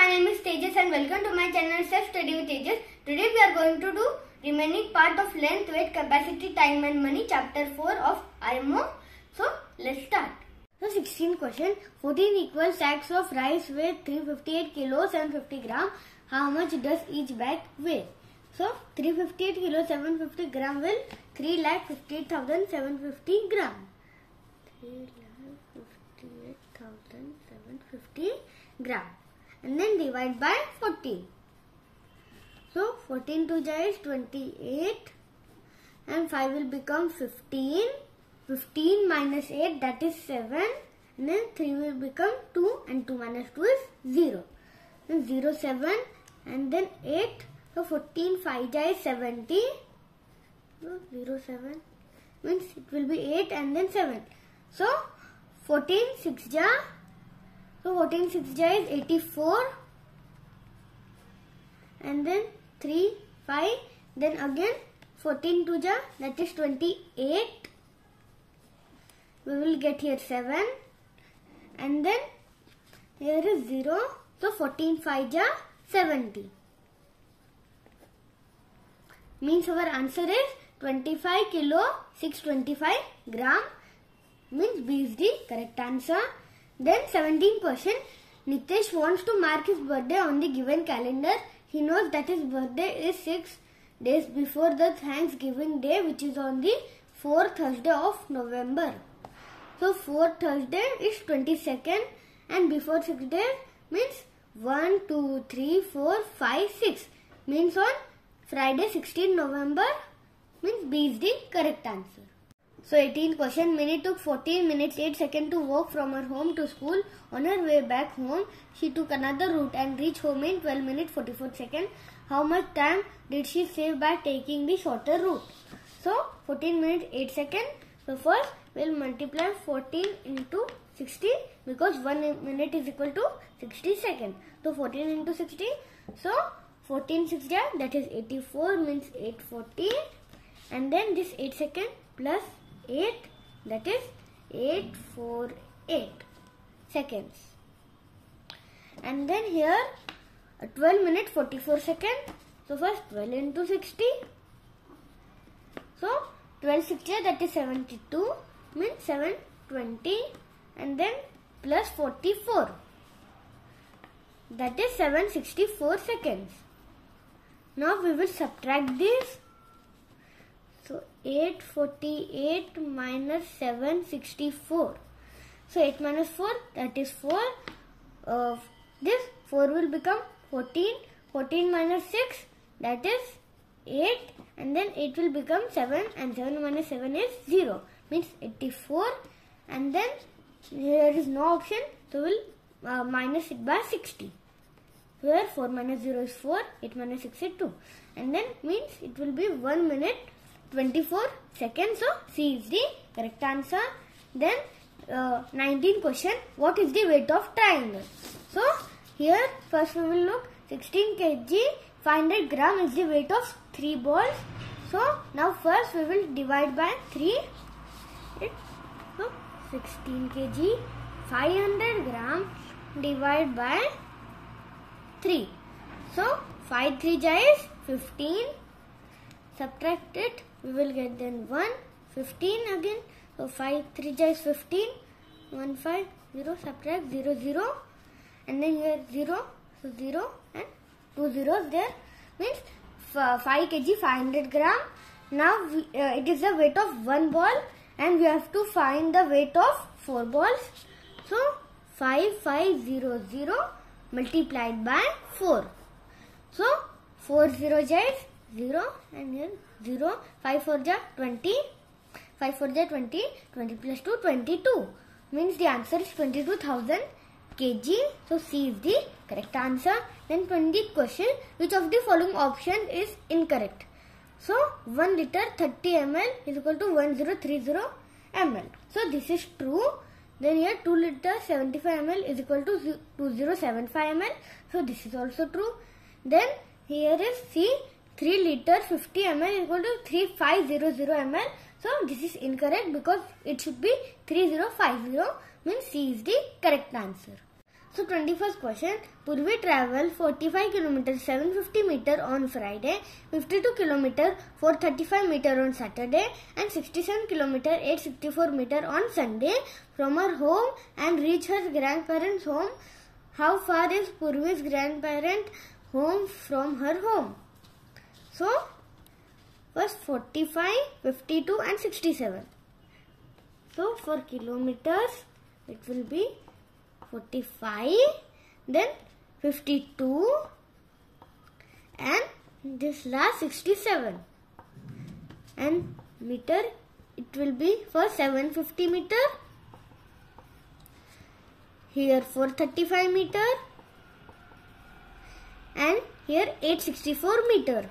my name is Tejas and welcome to my channel Self Study with Tejas. Today we are going to do remaining part of length, weight, capacity, time and money, chapter 4 of IMO. So let's start. So 16 question. 14 equal sacks of rice weigh 358 kilos and 50 gram. How much does each bag weigh? So 358 kilos 750 gram will 3,58,750 gram. 3,58,750 gram. And then divide by 14. So 14 to ja is 28 and 5 will become 15. 15 minus 8, that is 7, and then 3 will become 2 and 2 minus 2 is 0. Then 0, 7 and then 8. So 14 5 ja is 70. So 0, 7 means it will be 8 and then 7. So 14 6 ja. So 14 6 ja is 84. And then 3 5. Then again 14 2 ja, that is 28. We will get here 7 and then here is 0. So 14 5 ja 70. Means our answer is 25 kilo 625 gram. Means B is the correct answer. Then 17%. Nitesh wants to mark his birthday on the given calendar. He knows that his birthday is 6 days before the Thanksgiving Day, which is on the 4th Thursday of November. So 4th Thursday is 22nd and before 6 days means 1, 2, 3, 4, 5, 6. Means on Friday 16 November means B is the correct answer. So 18th question. Minnie took 14 minutes 8 seconds to walk from her home to school. On her way back home, she took another route and reached home in 12 minutes 44 seconds. How much time did she save by taking the shorter route? So 14 minutes 8 seconds. So first we will multiply 14 into 60 because 1 minute is equal to 60 seconds. So 14 into 60. So 14 6 ja, that is 84 means 840. And then this 8 seconds plus 8, that is 848 seconds. And then here 12 minutes 44 seconds. So first 12 into 60. So 12 6 ja, that is 72 means 720 and then plus 44, that is 764 seconds. Now we will subtract this. So 848 minus 764. So 8 minus 4, that is 4. This 4 will become 14. 14 minus 6, that is 8. And then 8 will become 7 and 7 minus 7 is 0. Means 84. And then here is no option. So we will minus it by 60. Here 4 minus 0 is 4. 8 minus 6 is 2. And then means it will be 1 minute 24 seconds. So C is the correct answer. Then 19th question. What is the weight of triangle? So here first we will look 16 kg 500 gram is the weight of 3 balls. So now first we will divide by 3. So 16 kg 500 gram divide by 3. So 5 3 ja is 15. Subtract it, we will get then 1, 15 again. So 5 3 ja is 15. 1 5 0, subtract 0 0 and then here 0. So 0 and 2 zeros there. Means 5 kg 500 gram. Now it is the weight of 1 ball and we have to find the weight of 4 balls. So 5500 multiplied by 4. So 4 0 ja is 0 and here 0. 5 4 ja 20. 5 4 ja 20. 20 plus 2 22. Means the answer is 22,000 kg. So C is the correct answer. Then 20th question. Which of the following option is incorrect? So 1 liter 30 ml is equal to 1030 ml. So this is true. Then here 2 liter 75 ml is equal to 2075 ml. So this is also true. Then here is C, 3 liter 50 ml is equal to 3500 ml. So this is incorrect because it should be 3050. Means C is the correct answer. So 21st question, Purvi traveled 45 km 750 meter on Friday, 52 km 435 meter on Saturday and 67 km 864 meter on Sunday from her home and reached her grandparents' home. How far is Purvi's grandparent home from her home? So first 45, 52 and 67. So for kilometers it will be 45, then 52 and this last 67, and meter it will be for 750 meter, here 435 meter and here 864 meter.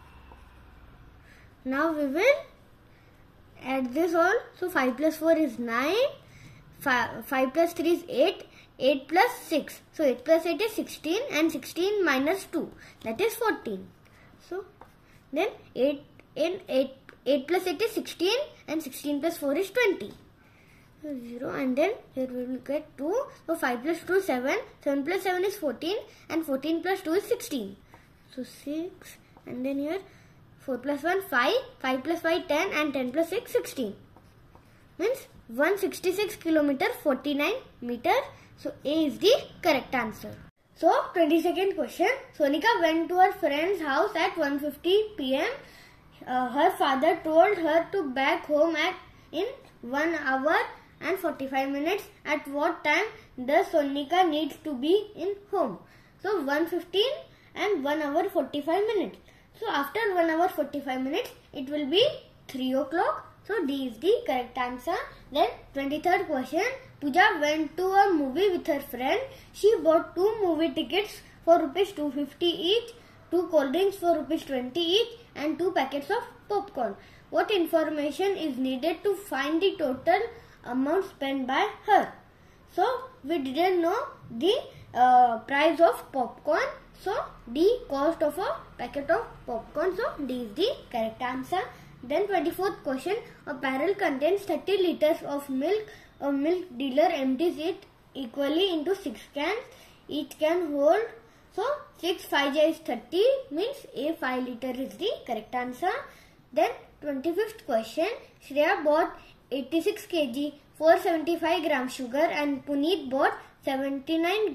Now we will add this all. So 5 plus 4 is 9, 5 plus 3 is 8, 8 plus 6. So 8 plus 8 is 16 and 16 minus 2, that is 14. So then 8 plus 8 is 16 and 16 plus 4 is 20. So 0 and then here we will get 2. So 5 plus 2 is 7, 7 plus 7 is 14 and 14 plus 2 is 16. So 6 and then here 4 plus 1 5, 5 plus 5 10 and 10 plus 6 16. Means 166 km 49 meter. So A is the correct answer. So 22nd question, Sonika went to her friend's house at 1:50 p.m. Her father told her to back home in 1 hour and 45 minutes. At what time does Sonika needs to be in home? So 1:15 and 1 hour 45 minutes. So after 1 hour 45 minutes it will be 3 o'clock. So D is the correct answer. Then 23rd question, Pooja went to a movie with her friend. She bought 2 movie tickets for rupees 250 each, 2 cold drinks for rupees 20 each and 2 packets of popcorn. What information is needed to find the total amount spent by her? So we didn't know the price of popcorn. So D, cost of a packet of popcorn. So D is the correct answer. Then 24th question, a barrel contains 30 liters of milk. A milk dealer empties it equally into 6 cans. Each can hold, so 6 5 is 30, means A 5 liter is the correct answer. Then 25th question, Shreya bought 86 kg 475 gram sugar and Puneet bought 79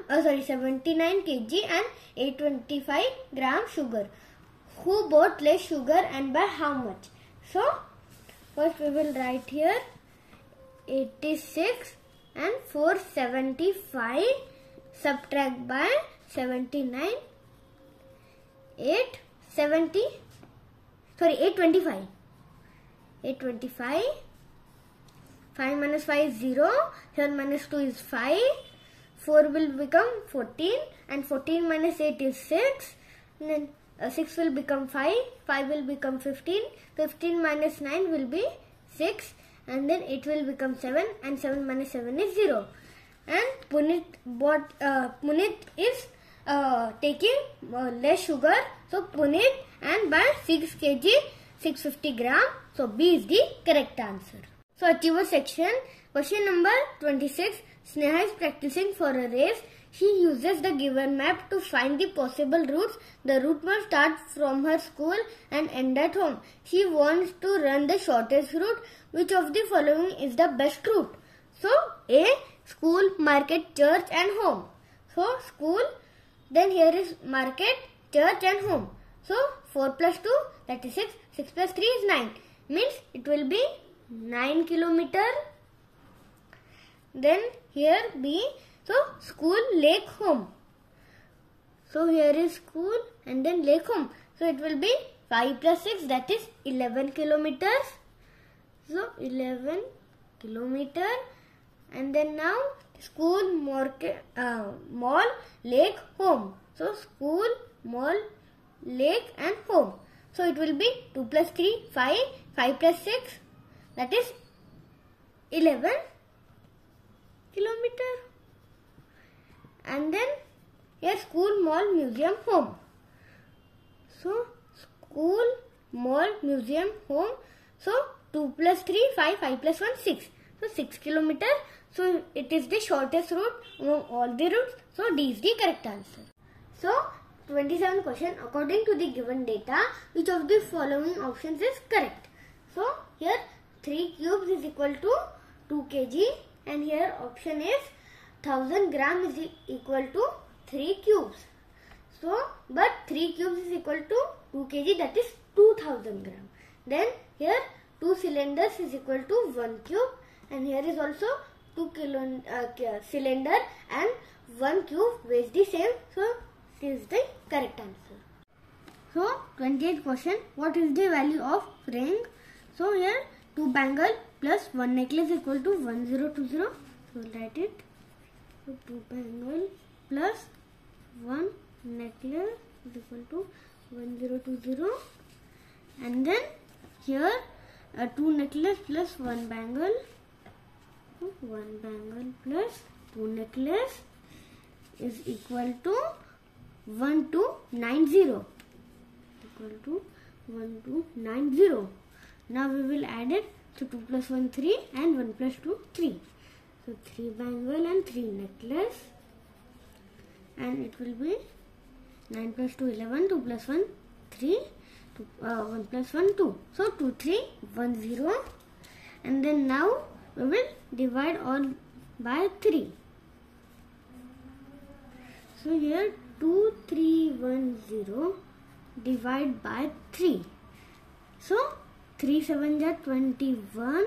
kg and 825 gram sugar. Who bought less sugar and by how much? So first we will write here 86 and 475 subtract by 79, 825. 5 minus 5 is 0, 7 minus 2 is 5, 4 will become 14 and 14 minus 8 is 6, and then 6 will become 5, 5 will become 15, 15 minus 9 will be 6 and then 8 will become 7 and 7 minus 7 is 0. And Puneet is taking less sugar, so Puneet and by 6 kg 650 gram, so B is the correct answer. So achiever section, question number 26, Sneha is practicing for a race. She uses the given map to find the possible routes. The route must start from her school and end at home. She wants to run the shortest route. Which of the following is the best route? So A, school, market, church and home. So school, then here is market, church and home. So 4 plus 2, that is 6, 6 plus 3 is 9. Means it will be 9 kilometer. Then here B, so school, lake, home. So here is school and then lake, home. So it will be 5 plus 6, that is 11 kilometers. So 11 kilometer. And then now school, market, mall, lake, home. So school, mall, lake and home. So it will be 2 plus 3, 5, 5 plus 6, that is 11 kilometer. And then here school, mall, museum, home. So school, mall, museum, home. So 2 plus 3, 5, 5 plus 1, 6. So 6 kilometer. So it is the shortest route among all the routes. So D is the correct answer. So 27th question. According to the given data, which of the following options is correct? So here 3 cubes is equal to 2 kg, and here option is 1000 gram is equal to 3 cubes. So but 3 cubes is equal to 2 kg, that is 2000 gram. Then here 2 cylinders is equal to 1 cube, and here is also 2 cylinder and 1 cube weighs the same. So this is the correct answer. So 28th question. What is the value of ring? So here 2 bangle plus 1 necklace equal to 1020. So we'll write it. So 2 bangle plus 1 necklace is equal to 1020, and then here 2 necklace plus 1 bangle. So 1 bangle plus 2 necklace is equal to 1290. Equal to 1290. Now we will add it. So 2 plus 1 3 and 1 plus 2 3. So 3 bangle and 3 necklace, and it will be 9 plus 2 11, 2 plus 1 3, 1 plus 1 2. So 2 3 1 0, and then now we will divide all by 3. So here 2 3 1 0 divide by 3. So 3 7 are 21.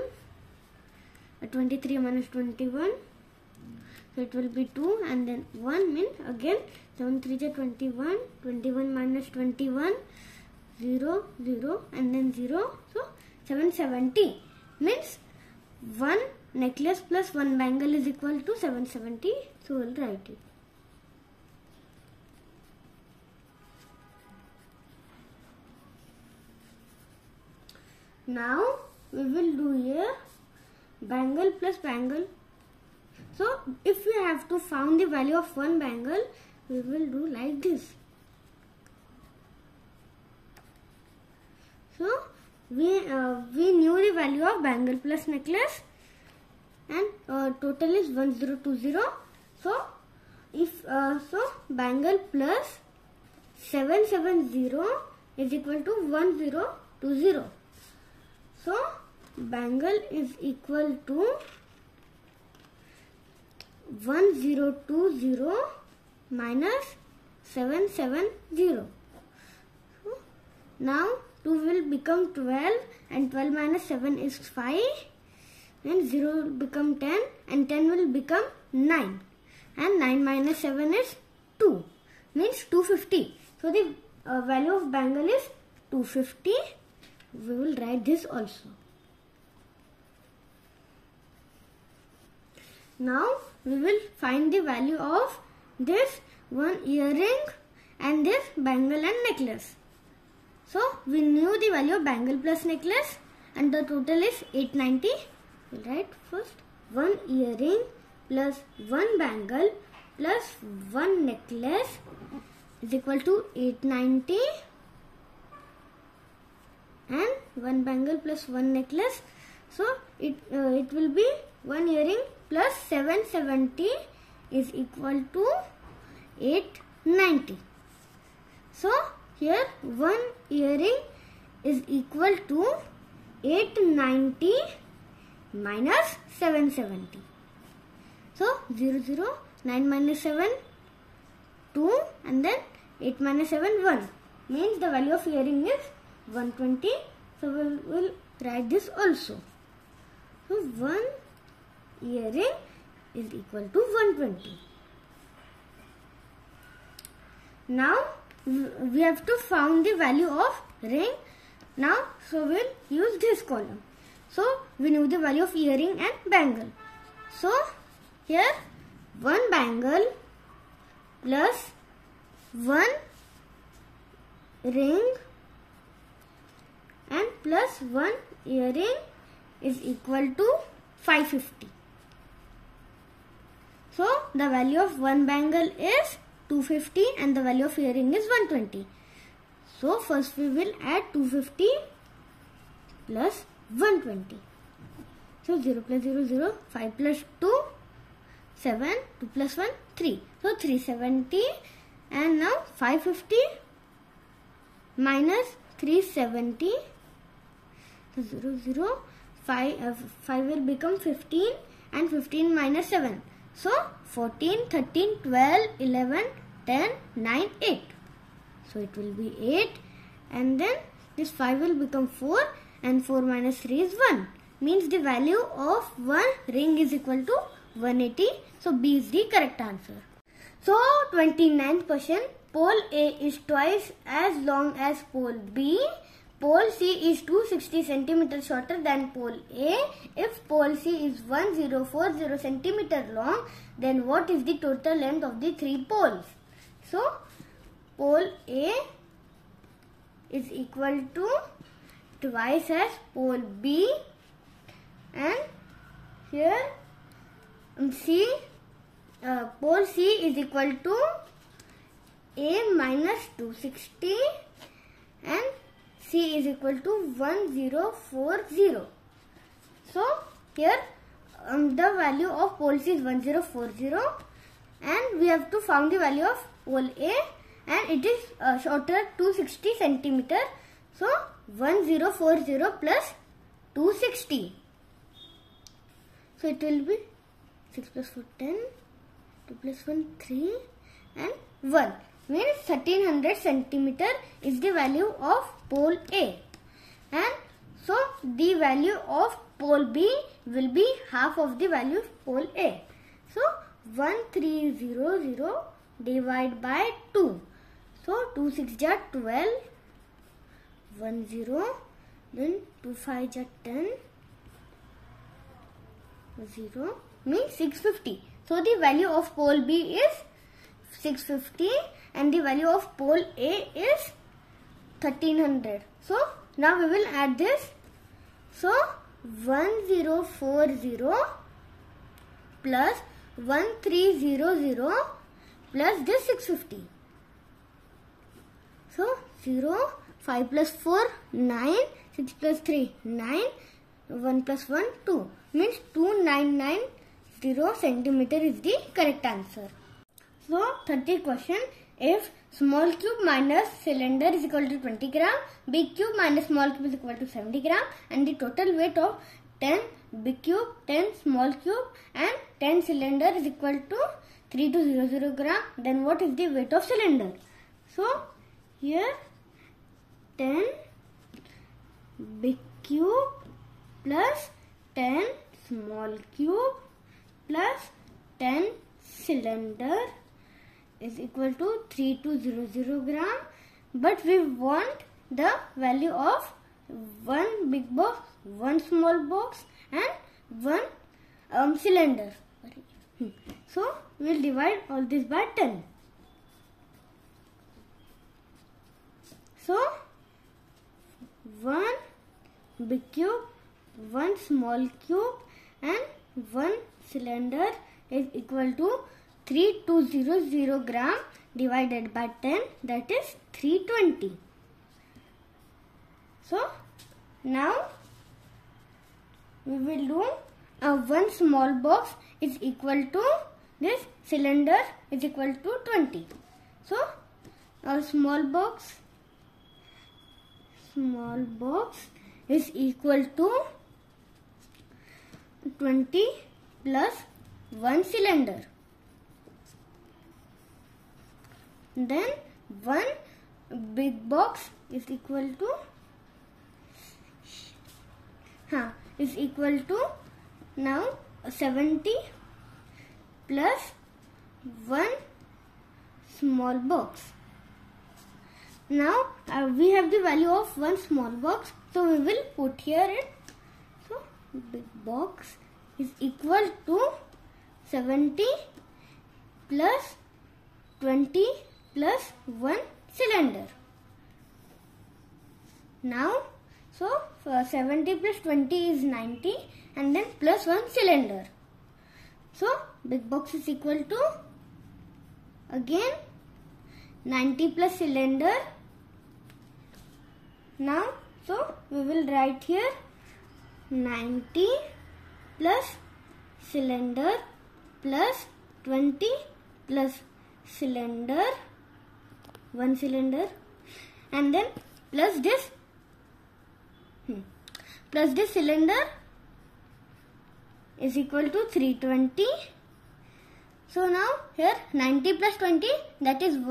23 minus 21. So it will be 2, and then 1 means again 7 3 are 21. 21 minus 21, 0 0, and then 0. So 770 means 1 necklace plus 1 bangle is equal to 770. So we'll write it. Now we will do here bangle plus bangle. So if we have to find the value of 1 bangle, we will do like this. So we knew the value of bangle plus necklace, and total is 1020. So if bangle plus 770 is equal to 1020. So bangle is equal to 1020 minus 770. So now 2 will become 12, and 12 minus 7 is 5, and 0 will become 10, and 10 will become 9, and 9 minus 7 is 2, means 250. So the value of bangle is 250. We will write this also. Now we will find the value of this one earring and this bangle and necklace. So we knew the value of bangle plus necklace, and the total is 890. We'll write first 1 earring plus 1 bangle plus 1 necklace is equal to 890, and 1 bangle plus 1 necklace. So it will be 1 earring plus 770 is equal to 890. So here 1 earring is equal to 890 minus 770. So 0 0, 9 minus 7 2, and then 8 minus 7 1, means the value of earring is 120. So we will write this also. So 1 earring is equal to 120. Now we have to find the value of ring. Now so we will use this column. So we knew the value of earring and bangle. So here 1 bangle plus 1 ring and plus 1 earring is equal to 550. So the value of 1 bangle is 250 and the value of earring is 120. So first we will add 250 plus 120. So 0 plus 0, 0. 5 plus 2, 7. 2 plus 1, 3. So 370. And now 550 minus 370. So 0, 0. 5 will become 15 and 15 minus 7. So 14, 13, 12, 11, 10, 9, 8. So it will be 8, and then this 5 will become 4, and 4 minus 3 is 1. Means the value of one ring is equal to 180. So B is the correct answer. So 29th question. Pole A is twice as long as pole B. Pole C is 260 cm shorter than pole A. If pole C is 1040 cm long, then what is the total length of the three poles? So, pole A is equal to twice as pole B, and here pole C is equal to A minus 260 and C is equal to 1040. So here the value of pole C is 1040, and we have to find the value of pole A, and it is shorter 260 cm. So 1040 plus 260. So it will be 6 plus 4 10, 2 plus 1 3 and 1. Means 1300 cm is the value of pole A, and so the value of pole B will be half of the value of pole A. So 1300 divided by 2. So 2 6 are 12, 1 0, then 2 5 are 10, 0 means 650. So the value of pole B is 650 and the value of pole A is 1300. So now we will add this. So 1040 plus 1300 plus this 650. So 0, 5 plus 4 9, 6 plus 3 9, 1 plus 1 2 means 2990 centimeter is the correct answer. So 30th question. If small cube minus cylinder is equal to 20 gram, big cube minus small cube is equal to 70 gram, and the total weight of 10 big cube, 10 small cube and 10 cylinder is equal to 3200 gram, then what is the weight of cylinder? So here 10 big cube plus 10 small cube plus 10 cylinder is equal to 3200 gram, but we want the value of one big box, one small box and one cylinder. So we will divide all this by 10. So 1 big cube, 1 small cube and 1 cylinder is equal to 3200 gram divided by 10, that is 320. So now we will do one small box is equal to this cylinder is equal to 20. So a small box is equal to 20 plus 1 cylinder. Then one big box is equal to now 70 plus 1 small box. Now we have the value of one small box, so we will put here it. So big box is equal to 70 plus 20 plus 1 cylinder. Now so 70 plus 20 is 90 and then plus 1 cylinder. So big box is equal to again 90 plus cylinder. Now so we will write here 90 plus cylinder plus 20 plus cylinder, one cylinder, and then plus this cylinder is equal to 320. So now here 90 plus 20, that is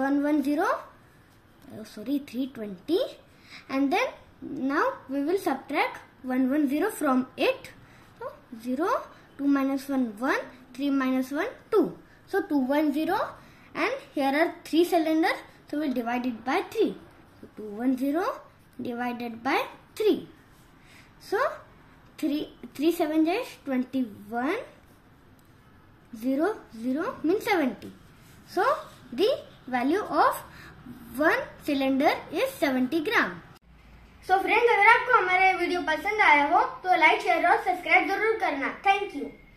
320, and then now we will subtract 110 from it. So 0, 2 minus 1, 1, 3 minus 1, 2. So 210, and here are 3 cylinders, so we will divide it by 3. So 210 divided by 3. So 3 7 is 21, 0 0 means 70. So the value of one cylinder is 70 gram. So friends, अगर आपको हमारा video पसंद आया हो तो like, share और subscribe जरूर करना. Thank you.